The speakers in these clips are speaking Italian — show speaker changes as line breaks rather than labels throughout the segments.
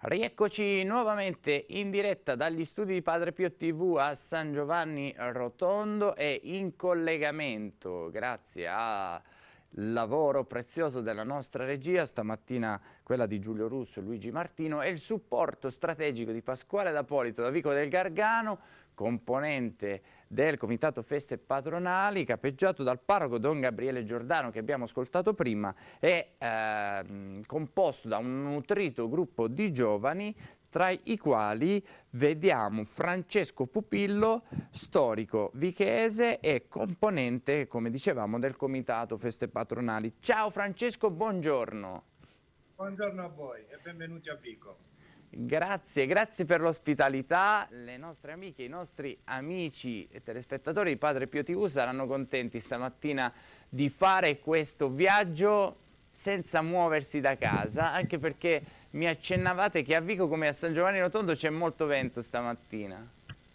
Rieccoci nuovamente in diretta dagli studi di Padre Pio TV a San Giovanni Rotondo e in collegamento, grazie al lavoro prezioso della nostra regia, stamattina quella di Giulio Russo e Luigi Martino, e il supporto strategico di Pasquale D'Apolito da Vico del Gargano, componente del Comitato Feste Patronali, capeggiato dal parroco Don Gabriele Giordano che abbiamo ascoltato prima, e composto da un nutrito gruppo di giovani, tra i quali vediamo Francesco Pupillo, storico vichese e componente, come dicevamo, del Comitato Feste Patronali. Ciao Francesco, buongiorno.
Buongiorno a voi e benvenuti a Vico.
Grazie, grazie per l'ospitalità. Le nostre amiche, i nostri amici e telespettatori di Padre Pio TV saranno contenti stamattina di fare questo viaggio senza muoversi da casa, anche perché mi accennavate che a Vico come a San Giovanni Rotondo c'è molto vento stamattina.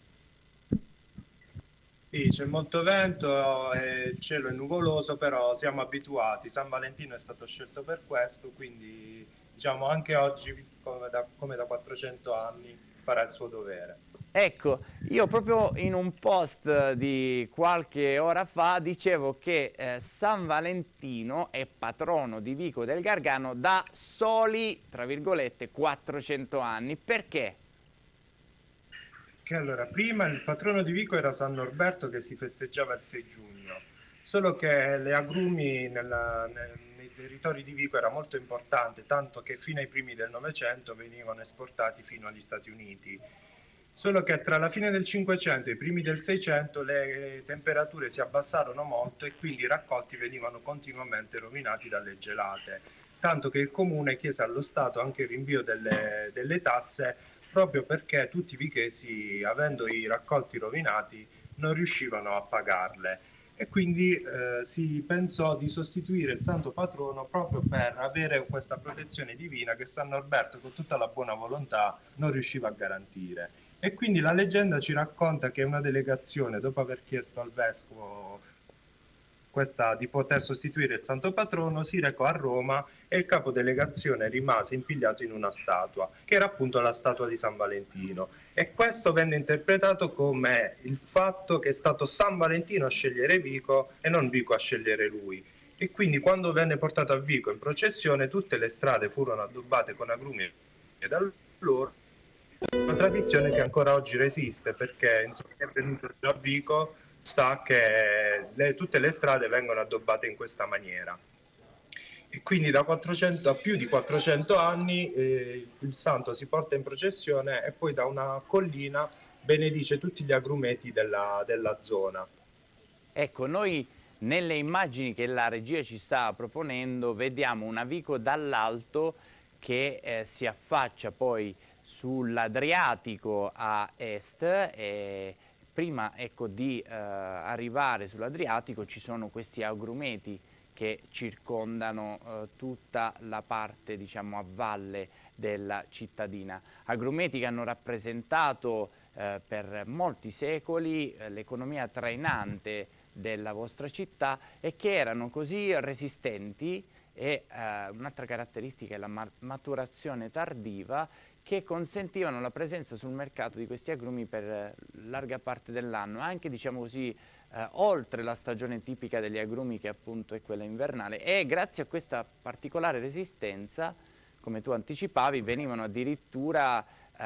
Sì, c'è molto vento e il cielo è nuvoloso, però siamo abituati. San Valentino è stato scelto per questo, quindi diciamo anche oggi, come da 400 anni, farà il suo dovere.
Ecco, io proprio in un post di qualche ora fa dicevo che San Valentino è patrono di Vico del Gargano da soli, tra virgolette, 400 anni. Perché?
Che allora, prima il patrono di Vico era San Norberto che si festeggiava il 6 giugno, solo che le agrumi nei territori di Vico era molto importante, tanto che fino ai primi del Novecento venivano esportati fino agli Stati Uniti. Solo che tra la fine del 500 e i primi del 600 le temperature si abbassarono molto e quindi i raccolti venivano continuamente rovinati dalle gelate, tanto che il comune chiese allo Stato anche il rinvio delle tasse proprio perché tutti i vichesi, avendo i raccolti rovinati, non riuscivano a pagarle. E quindi si pensò di sostituire il santo patrono proprio per avere questa protezione divina che San Norberto, con tutta la buona volontà, non riusciva a garantire. E quindi la leggenda ci racconta che una delegazione, dopo aver chiesto al vescovo di poter sostituire il santo patrono, si recò a Roma e il capodelegazione rimase impigliato in una statua, che era appunto la statua di San Valentino. E questo venne interpretato come il fatto che è stato San Valentino a scegliere Vico e non Vico a scegliere lui. E quindi quando venne portato a Vico in processione, tutte le strade furono addobbate con agrumi e da loro una tradizione che ancora oggi resiste, perché insomma, chi è venuto già a Vico sa che tutte le strade vengono addobbate in questa maniera. E quindi da 400 a più di 400 anni il santo si porta in processione e poi da una collina benedice tutti gli agrumeti della zona.
Ecco, noi nelle immagini che la regia ci sta proponendo vediamo una Vico dall'alto che si affaccia poi sull'Adriatico a est, e prima, ecco, di arrivare sull'Adriatico ci sono questi agrumeti che circondano tutta la parte, diciamo, a valle della cittadina. Agrumeti che hanno rappresentato per molti secoli l'economia trainante della vostra città e che erano così resistenti, e un'altra caratteristica è la maturazione tardiva, che consentivano la presenza sul mercato di questi agrumi per larga parte dell'anno, anche, diciamo così, oltre la stagione tipica degli agrumi, che appunto è quella invernale. E grazie a questa particolare resistenza, come tu anticipavi, venivano addirittura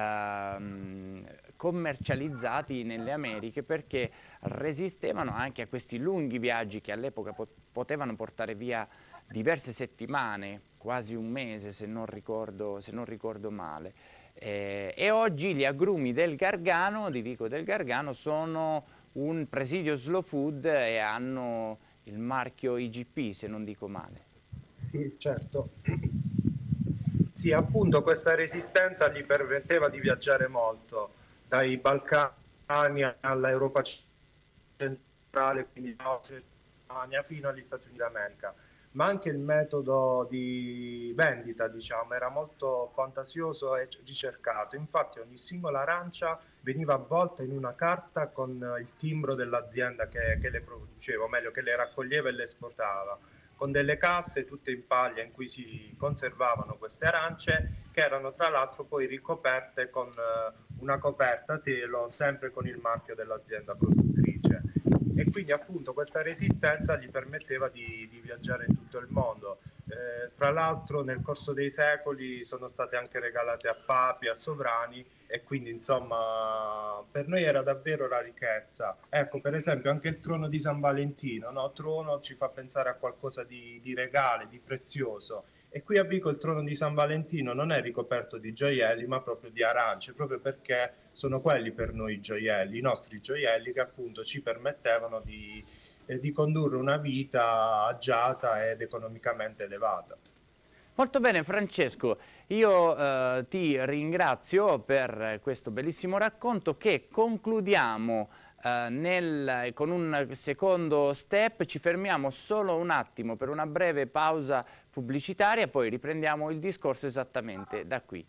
commercializzati nelle Americhe, perché resistevano anche a questi lunghi viaggi che all'epoca potevano portare via diverse settimane, quasi un mese se non ricordo male. E oggi gli agrumi del Gargano, di Vico del Gargano, sono un presidio slow food e hanno il marchio IGP, se non dico male.
Sì, certo. Sì, appunto questa resistenza gli permetteva di viaggiare molto, dai Balcani all'Europa centrale, quindi Germania, fino agli Stati Uniti d'America. Ma anche il metodo di vendita, diciamo, era molto fantasioso e ricercato. Infatti ogni singola arancia veniva avvolta in una carta con il timbro dell'azienda che le produceva, o meglio, che le raccoglieva e le esportava, con delle casse tutte in paglia in cui si conservavano queste arance, che erano tra l'altro poi ricoperte con una coperta a telo, sempre con il marchio dell'azienda produttrice. E quindi appunto questa resistenza gli permetteva di viaggiare in tutto il mondo. Tra l'altro nel corso dei secoli sono state anche regalate a papi, a sovrani, e quindi insomma per noi era davvero la ricchezza. Ecco, per esempio anche il trono di San Valentino, no? Trono ci fa pensare a qualcosa di regale, di prezioso. E qui a Vico il trono di San Valentino non è ricoperto di gioielli, ma proprio di arance, proprio perché sono quelli per noi i gioielli, i nostri gioielli, che appunto ci permettevano di condurre una vita agiata ed economicamente elevata.
Molto bene Francesco, io ti ringrazio per questo bellissimo racconto che concludiamo con un secondo step. Ci fermiamo solo un attimo per una breve pausa pubblicitaria, poi riprendiamo il discorso esattamente da qui.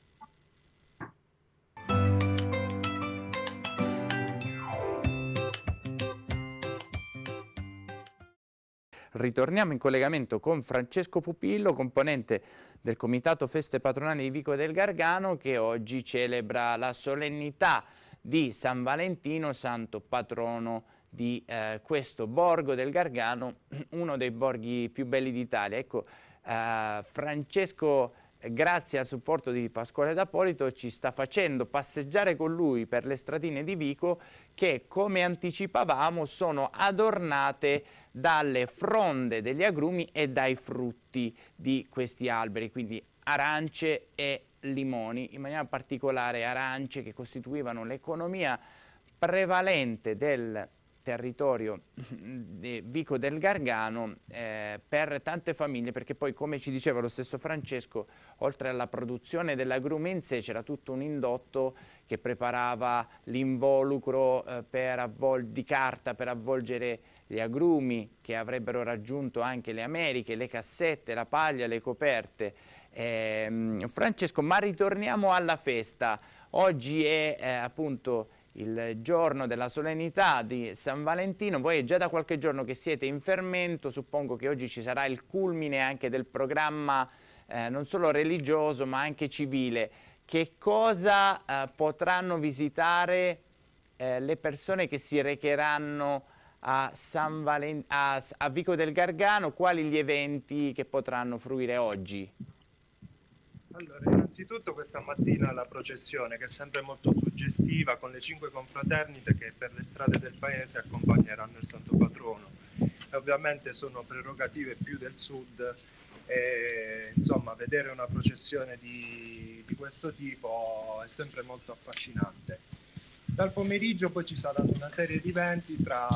Ritorniamo in collegamento con Francesco Pupillo, componente del Comitato Feste Patronali di Vico del Gargano, che oggi celebra la solennità di San Valentino, santo patrono di questo borgo del Gargano, uno dei borghi più belli d'Italia. Ecco, Francesco, grazie al supporto di Pasquale D'Appolito, ci sta facendo passeggiare con lui per le stradine di Vico che, come anticipavamo, sono adornate dalle fronde degli agrumi e dai frutti di questi alberi, quindi arance e limoni, in maniera particolare arance che costituivano l'economia prevalente del territorio di Vico del Gargano per tante famiglie, perché poi, come ci diceva lo stesso Francesco, oltre alla produzione dell'agrume in sé c'era tutto un indotto che preparava l'involucro di carta per avvolgere gli agrumi, che avrebbero raggiunto anche le Americhe, le cassette, la paglia, le coperte. Francesco, ma ritorniamo alla festa. Oggi è appunto il giorno della solennità di San Valentino. Voi è già da qualche giorno che siete in fermento, suppongo che oggi ci sarà il culmine anche del programma non solo religioso ma anche civile. Che cosa potranno visitare le persone che si recheranno a Vico del Gargano? Quali gli eventi che potranno fruire oggi?
Allora, innanzitutto questa mattina la processione, che è sempre molto suggestiva, con le 5 confraternite che per le strade del paese accompagneranno il santo patrono. E ovviamente sono prerogative più del sud, e insomma vedere una processione di questo tipo è sempre molto affascinante. Dal pomeriggio poi ci saranno una serie di eventi tra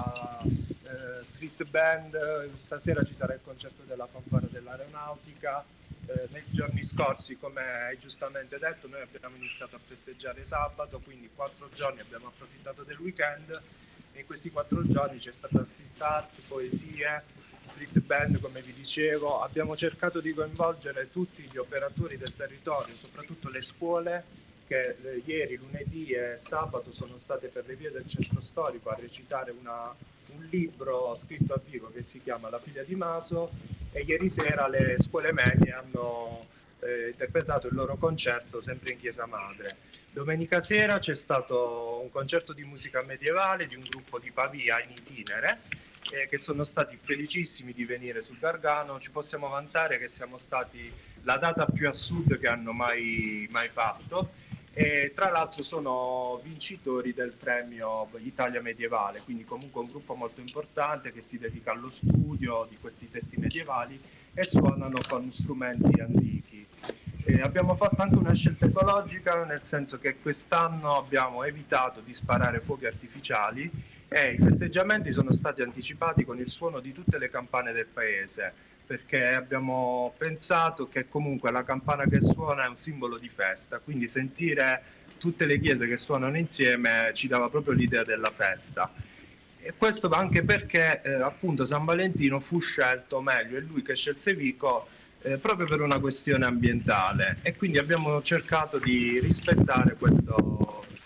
street band. Stasera ci sarà il concerto della fanfara dell'aeronautica. Nei giorni scorsi, come hai giustamente detto, noi abbiamo iniziato a festeggiare sabato, quindi 4 giorni abbiamo approfittato del weekend, e in questi 4 giorni c'è stata street art, poesie, street band, come vi dicevo. Abbiamo cercato di coinvolgere tutti gli operatori del territorio, soprattutto le scuole, che ieri, lunedì e sabato sono state per le vie del centro storico a recitare un libro scritto a Vico che si chiama La figlia di Maso, e ieri sera le scuole medie hanno interpretato il loro concerto sempre in Chiesa Madre. Domenica sera c'è stato un concerto di musica medievale di un gruppo di Pavia in itinere, che sono stati felicissimi di venire sul Gargano. Ci possiamo vantare che siamo stati la data più a sud che hanno mai fatto. E tra l'altro sono vincitori del premio Italia Medievale, quindi comunque un gruppo molto importante che si dedica allo studio di questi testi medievali e suonano con strumenti antichi. Abbiamo fatto anche una scelta ecologica, nel senso che quest'anno abbiamo evitato di sparare fuochi artificiali e i festeggiamenti sono stati anticipati con il suono di tutte le campane del paese, perché abbiamo pensato che comunque la campana che suona è un simbolo di festa, quindi sentire tutte le chiese che suonano insieme ci dava proprio l'idea della festa. E questo anche perché appunto San Valentino fu scelto, o meglio è lui che scelse Vico, proprio per una questione ambientale, e quindi abbiamo cercato di rispettare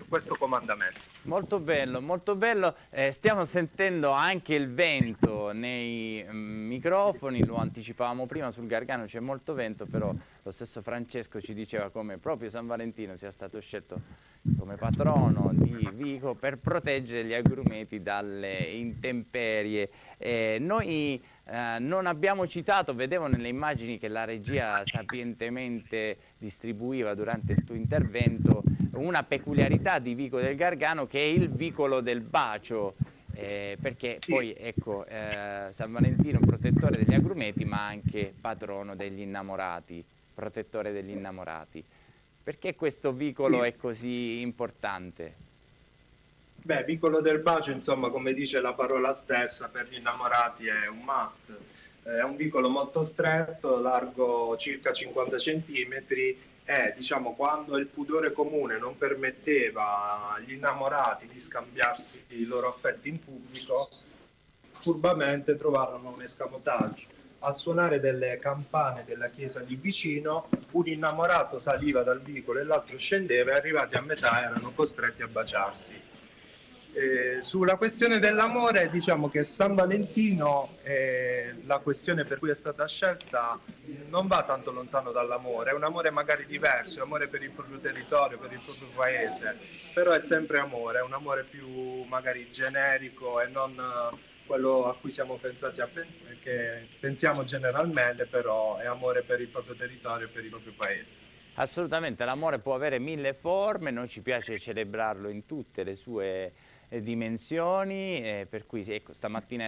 questo comandamento.
Molto bello, molto bello. Stiamo sentendo anche il vento nei microfoni, lo anticipavamo prima, sul Gargano c'è molto vento, però lo stesso Francesco ci diceva come proprio San Valentino sia stato scelto come patrono di Vico per proteggere gli agrumeti dalle intemperie. Noi non abbiamo citato, vedevo nelle immagini che la regia sapientemente distribuiva durante il tuo intervento, una peculiarità di Vico del Gargano che è il vicolo del bacio, perché poi ecco San Valentino protettore degli agrumeti ma anche patrono degli innamorati, protettore degli innamorati. Perché questo vicolo è così importante?
Beh, vicolo del bacio, insomma, come dice la parola stessa, per gli innamorati è un must. È un vicolo molto stretto, largo circa 50 centimetri e, diciamo, quando il pudore comune non permetteva agli innamorati di scambiarsi i loro affetti in pubblico, furbamente trovarono un escamotage. Al suonare delle campane della chiesa lì vicino, un innamorato saliva dal vicolo e l'altro scendeva e arrivati a metà erano costretti a baciarsi. Sulla questione dell'amore, diciamo che San Valentino, la questione per cui è stata scelta, non va tanto lontano dall'amore, è un amore magari diverso, è amore per il proprio territorio, per il proprio paese, però è sempre amore, è un amore più magari generico e non quello a cui siamo pensati che pensiamo generalmente, però è amore per il proprio territorio e per il proprio paese.
Assolutamente, l'amore può avere mille forme, noi ci piace celebrarlo in tutte le sue dimensioni, per cui ecco, stamattina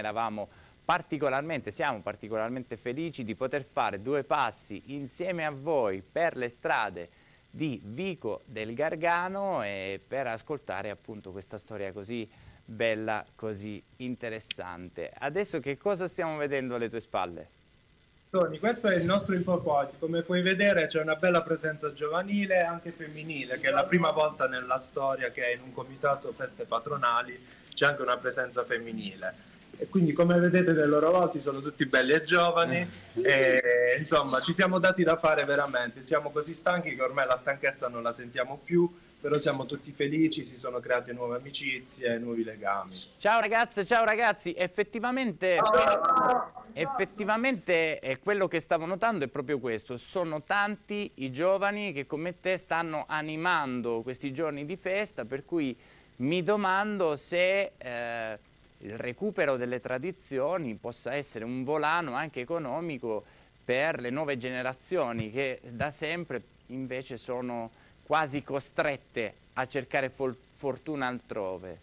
siamo particolarmente felici di poter fare due passi insieme a voi per le strade di Vico del Gargano e per ascoltare appunto questa storia così bella, così interessante. Adesso che cosa stiamo vedendo alle tue spalle?
Tony, questo è il nostro infopoint. Come puoi vedere c'è una bella presenza giovanile e anche femminile, che è la prima volta nella storia che in un comitato feste patronali c'è anche una presenza femminile. E quindi, come vedete, dai loro volti sono tutti belli e giovani e insomma ci siamo dati da fare veramente. Siamo così stanchi che ormai la stanchezza non la sentiamo più, però siamo tutti felici, si sono create nuove amicizie, nuovi legami.
Ciao ragazzi, effettivamente quello che stavo notando è proprio questo, sono tanti i giovani che come te stanno animando questi giorni di festa, per cui mi domando se il recupero delle tradizioni possa essere un volano anche economico per le nuove generazioni che da sempre invece sono quasi costrette a cercare fortuna altrove.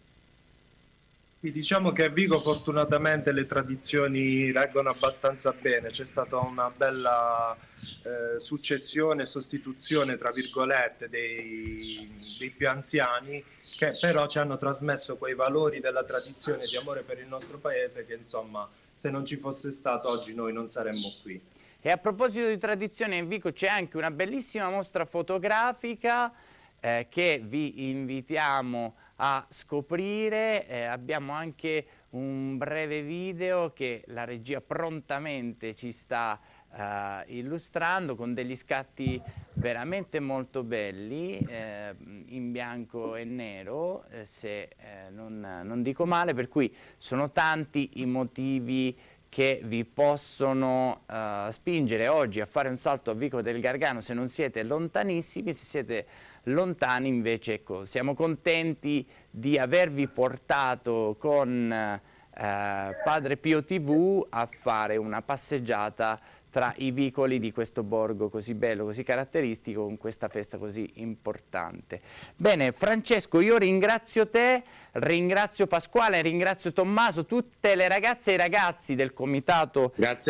Diciamo che a Vigo fortunatamente le tradizioni reggono abbastanza bene, c'è stata una bella successione e sostituzione tra virgolette dei più anziani che però ci hanno trasmesso quei valori della tradizione di amore per il nostro paese che insomma se non ci fosse stato oggi noi non saremmo qui.
E a proposito di tradizione, in Vico c'è anche una bellissima mostra fotografica che vi invitiamo a scoprire. Abbiamo anche un breve video che la regia prontamente ci sta illustrando con degli scatti veramente molto belli in bianco e nero, se non dico male, per cui sono tanti i motivi che vi possono spingere oggi a fare un salto a Vico del Gargano se non siete lontanissimi. Se siete lontani invece, ecco, siamo contenti di avervi portato con Padre Pio TV a fare una passeggiata tra i vicoli di questo borgo così bello, così caratteristico, con questa festa così importante. Bene, Francesco, io ringrazio te, ringrazio Pasquale, ringrazio Tommaso, tutte le ragazze e i ragazzi del comitato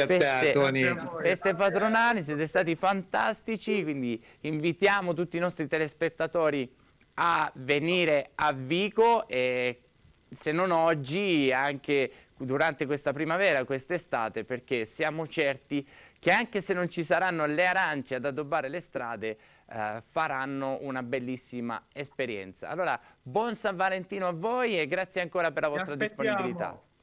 Feste Patronali, siete stati fantastici, quindi invitiamo tutti i nostri telespettatori a venire a Vico e se non oggi anche durante questa primavera, quest'estate, perché siamo certi che anche se non ci saranno le arance ad addobbare le strade faranno una bellissima esperienza. Allora, buon San Valentino a voi e grazie ancora per la vostra disponibilità.